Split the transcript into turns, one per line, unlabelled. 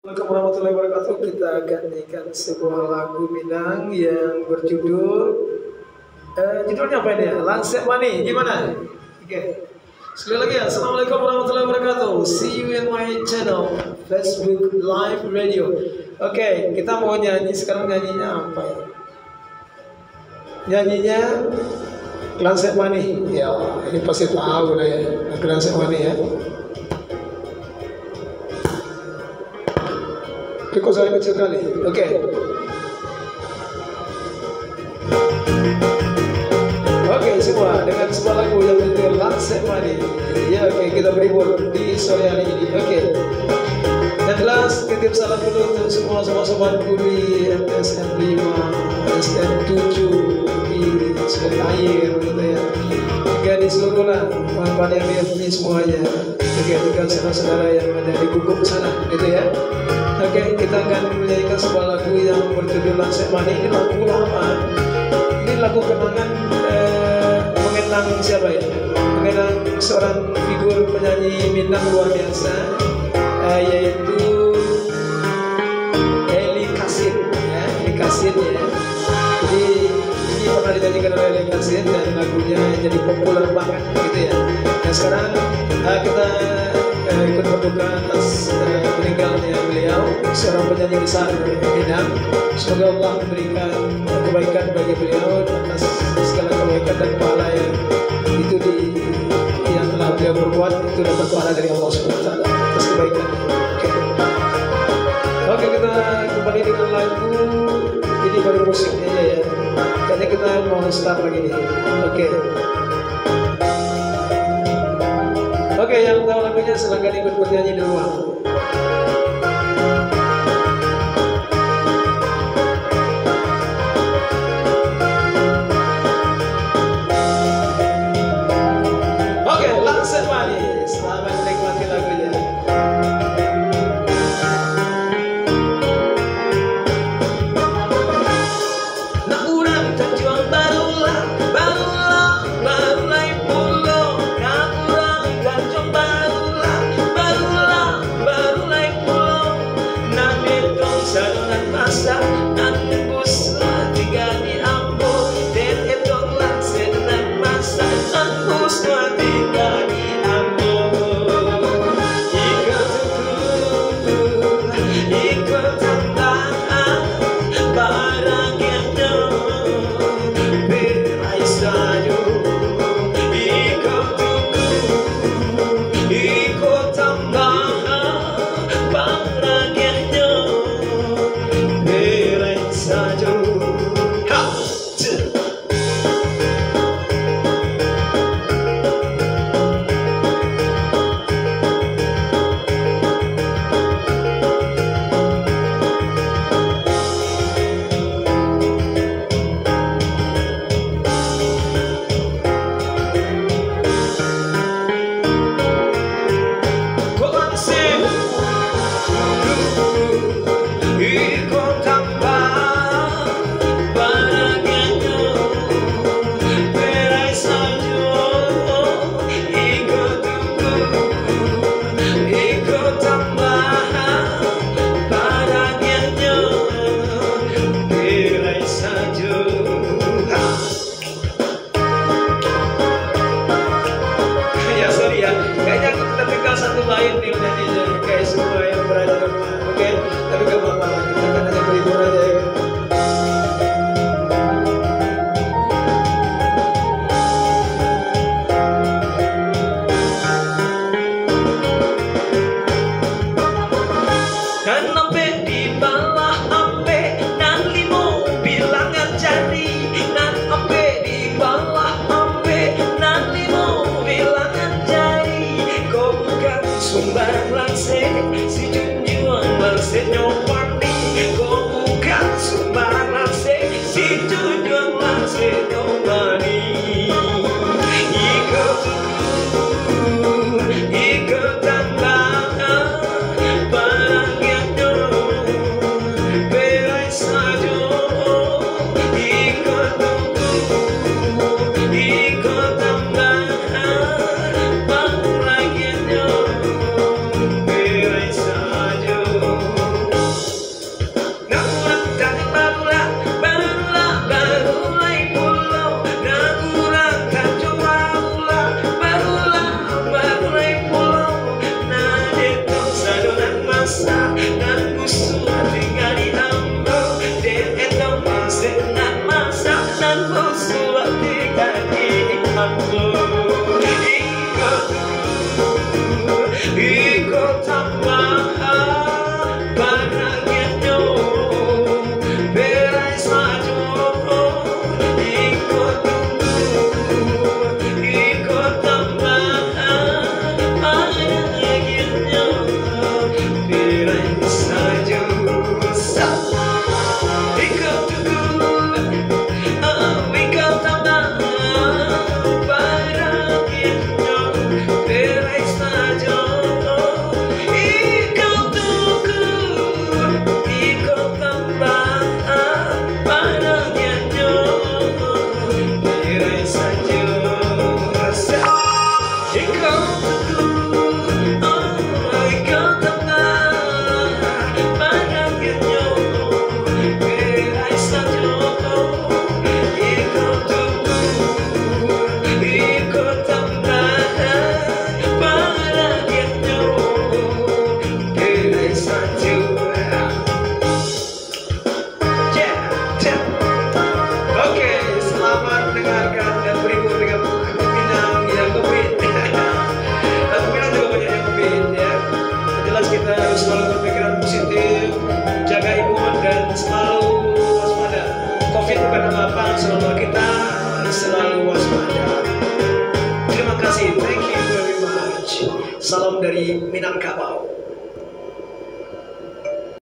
Assalamualaikum warahmatullahi wabarakatuh. Kita akan nyanyikan sebuah lagu Minang yang berjudul judulnya apa ini ya? Langsep Mani. Gimana? Oke. Sekali lagi ya. Assalamualaikum warahmatullahi wabarakatuh. See you in my channel Facebook Live Radio. Oke, kita mau nyanyi sekarang. Nyanyinya apa ya? Nyanyinya Langsep Mani. Ya, ini pasti tahu lah ya. Langsep Mani ya. Kok saya kecil kali. Oke. Oke, semua dengan sebuah lagu yang berjudul Langsep Mani. Ya, oke, kita berhibur di sore hari ini. Oke. Yang jelas titip salam dulu untuk semua sobat-sobatku di MSN 5, MSN 7 di Selayar gitu ya. Oke, di seluruh lah teman-teman yang ini semuanya. Oke, dengan saudara-saudara yang ada di Guguk sana gitu ya. Oke, kita akan menyanyikan sebuah lagu yang berjudul Langsep Mani. Ini lagu lama. Ini lagu kenangan mengenang siapa ya? Mengenang seorang figur penyanyi Minang luar biasa, yaitu Eli Kasin ya, Eli Kasin ya. Jadi ini pernah dinyanyikan oleh Eli Kasin dan lagunya jadi populer banget gitu ya. Dan sekarang kita ikut berduka atas meninggalnya beliau, seorang penyanyi besar Minang. Semoga Allah memberikan kebaikan bagi beliau atas segala kebaikan dan pahala yang telah beliau berbuat, itu dapat pahala dari Allah SWT atas kebaikan. Oke, kita kembali dengan lagu ini, baru musiknya ya. Kayaknya kita mau start lagi nih. Oke, yang tahu lagunya silakan ikut bernyanyi di rumah. Oke, Langsep Mani. Selamat menikmati lagunya. Nak urang terjual barulah pulau. Nak urang terjual barulah pulau. Nak betong saluran masak, nak bus tiga di Ambon. Dan etong Langsep nak masak, nak bus tiga di Selama kita selalu waspada. Terima kasih, thank you very much. Salam dari Minangkabau.